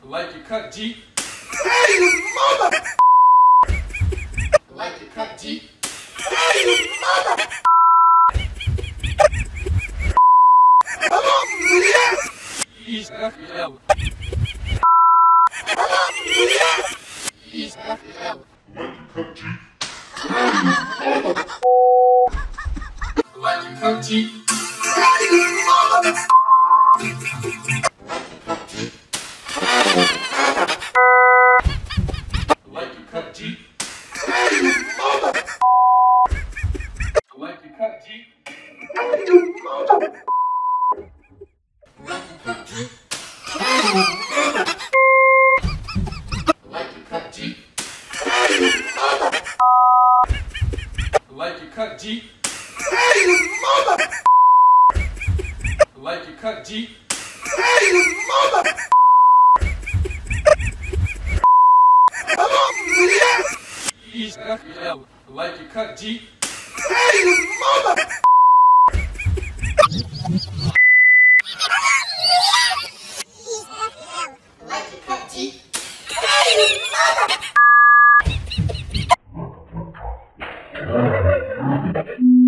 Like you cut deep. Hey, you mother! Like you cut deep. Hey, you mother! He's FL. He's FL. Like you cut deep. Hey, you mother! Like you cut deep. Hey, you mother! Like you cut deep. Hey, you mother! Like you cut deep. Hey, you mother! Like you cut deep. Hey, you mother! Like you cut deep. Hey, you mother! He's FL. Like you cut deep. Hey, you mother! Like you cut deep. Hey, you mother!